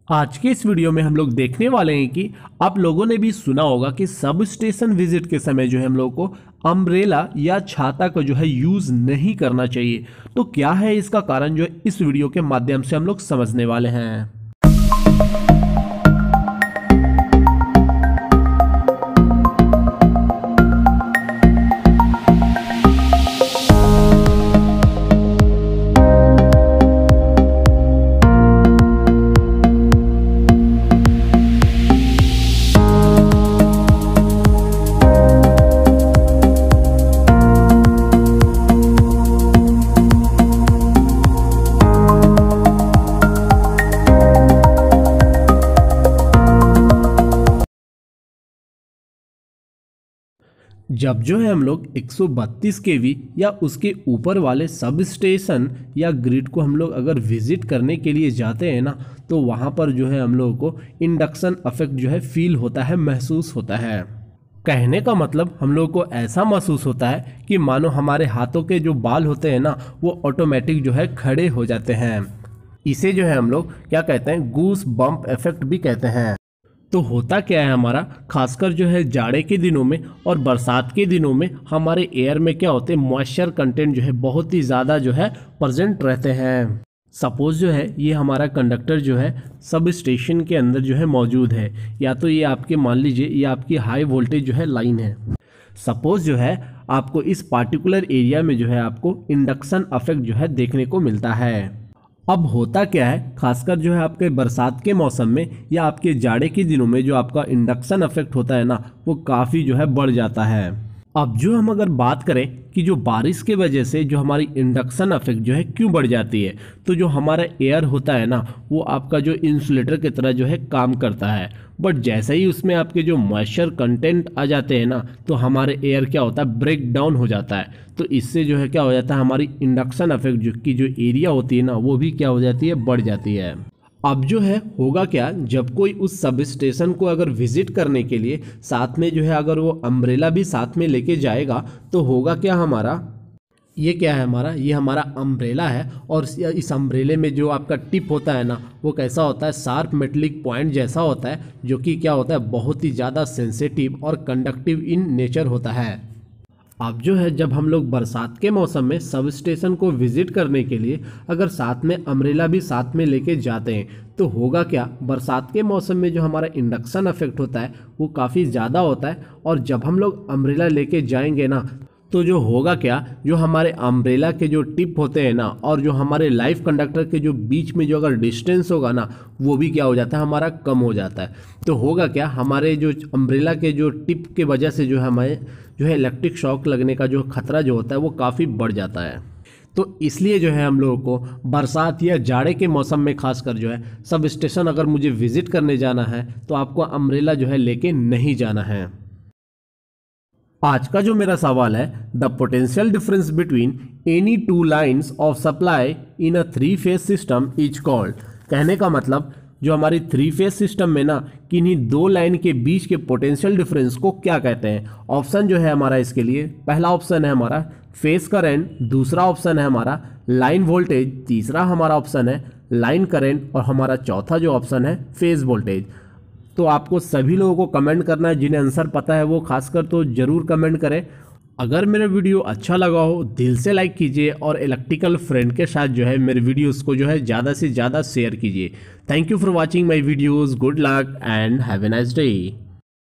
आज के इस वीडियो में हम लोग देखने वाले हैं कि आप लोगों ने भी सुना होगा कि सब स्टेशन विजिट के समय जो है हम लोग को अम्ब्रेला या छाता का जो है यूज नहीं करना चाहिए। तो क्या है इसका कारण, जो है इस वीडियो के माध्यम से हम लोग समझने वाले हैं। जब जो है हम लोग 132 केवी या उसके ऊपर वाले सब स्टेशन या ग्रिड को हम लोग अगर विजिट करने के लिए जाते हैं ना, तो वहाँ पर जो है हम लोगों को इंडक्शन इफेक्ट जो है फील होता है, महसूस होता है। कहने का मतलब हम लोग को ऐसा महसूस होता है कि मानो हमारे हाथों के जो बाल होते हैं ना, वो ऑटोमेटिक जो है खड़े हो जाते हैं। इसे जो है हम लोग क्या कहते हैं, गूस बम्प इफेक्ट भी कहते हैं। तो होता क्या है हमारा, खासकर जो है जाड़े के दिनों में और बरसात के दिनों में हमारे एयर में क्या होते हैं, मॉइस्चर कंटेंट जो है बहुत ही ज़्यादा जो है प्रेजेंट रहते हैं। सपोज जो है ये हमारा कंडक्टर जो है सब स्टेशन के अंदर जो है मौजूद है, या तो ये आपके मान लीजिए ये आपकी हाई वोल्टेज जो है लाइन है। सपोज जो है आपको इस पार्टिकुलर एरिया में जो है आपको इंडक्शन इफेक्ट जो है देखने को मिलता है। अब होता क्या है, खासकर जो है आपके बरसात के मौसम में या आपके जाड़े के दिनों में जो आपका इंडक्शन इफेक्ट होता है ना, वो काफ़ी जो है बढ़ जाता है। अब जो हम अगर बात करें कि जो बारिश के वजह से जो हमारी इंडक्शन इफेक्ट जो है क्यों बढ़ जाती है, तो जो हमारा एयर होता है ना, वो आपका जो इंसुलेटर की तरह जो है काम करता है। बट जैसे ही उसमें आपके जो मॉइस्चर कंटेंट आ जाते हैं ना, तो हमारे एयर क्या होता है, ब्रेक डाउन हो जाता है। तो इससे जो है क्या हो जाता है, हमारी इंडक्शन इफेक्ट जो की जो एरिया होती है ना, वो भी क्या हो जाती है, बढ़ जाती है। अब जो है होगा क्या, जब कोई उस सब स्टेशन को अगर विजिट करने के लिए साथ में जो है अगर वो अम्ब्रेला भी साथ में लेके जाएगा, तो होगा क्या, हमारा ये क्या है, हमारा ये हमारा अम्ब्रेला है। और इस अम्ब्रेले में जो आपका टिप होता है ना, वो कैसा होता है, शार्प मेटलिक पॉइंट जैसा होता है, जो कि क्या होता है, बहुत ही ज़्यादा सेंसिटिव और कंडक्टिव इन नेचर होता है। अब जो है जब हम लोग बरसात के मौसम में सब स्टेशन को विजिट करने के लिए अगर साथ में अम्ब्रेला भी साथ में लेके जाते हैं, तो होगा क्या, बरसात के मौसम में जो हमारा इंडक्शन इफेक्ट होता है वो काफ़ी ज़्यादा होता है। और जब हम लोग अम्ब्रेला लेके जाएंगे ना, तो जो होगा क्या, जो हमारे अम्ब्रेला के जो टिप होते हैं ना, और जो हमारे लाइफ कंडक्टर के जो बीच में जो अगर डिस्टेंस होगा ना, वो भी क्या हो जाता है, हमारा कम हो जाता है। तो होगा क्या, हमारे जो अम्ब्रेला के जो टिप के वजह से जो है हमें जो है इलेक्ट्रिक शॉक लगने का जो खतरा जो होता है वो काफ़ी बढ़ जाता है। तो इसलिए जो है हम लोगों को बरसात या जाड़े के मौसम में खासकर जो है सब स्टेशन अगर मुझे विजिट करने जाना है, तो आपको अम्ब्रेला जो है लेके नहीं जाना है। आज का जो मेरा सवाल है, the potential difference between any two lines of supply in a 3 phase system is called. कहने का मतलब जो हमारी 3 फेज सिस्टम में ना किन्हीं 2 लाइन के बीच के पोटेंशियल डिफरेंस को क्या कहते हैं। ऑप्शन जो है हमारा इसके लिए, पहला ऑप्शन है हमारा फेज करंट, दूसरा ऑप्शन है हमारा लाइन वोल्टेज, तीसरा हमारा ऑप्शन है लाइन करंट, और हमारा चौथा जो ऑप्शन है फेज वोल्टेज। तो आपको सभी लोगों को कमेंट करना है, जिन्हें आंसर पता है वो खासकर तो ज़रूर कमेंट करें। अगर मेरा वीडियो अच्छा लगा हो, दिल से लाइक कीजिए, और इलेक्ट्रिकल फ्रेंड के साथ जो है मेरे वीडियोस को जो है ज़्यादा से ज़्यादा शेयर कीजिए। Thank you for watching my videos, good luck and have a nice day.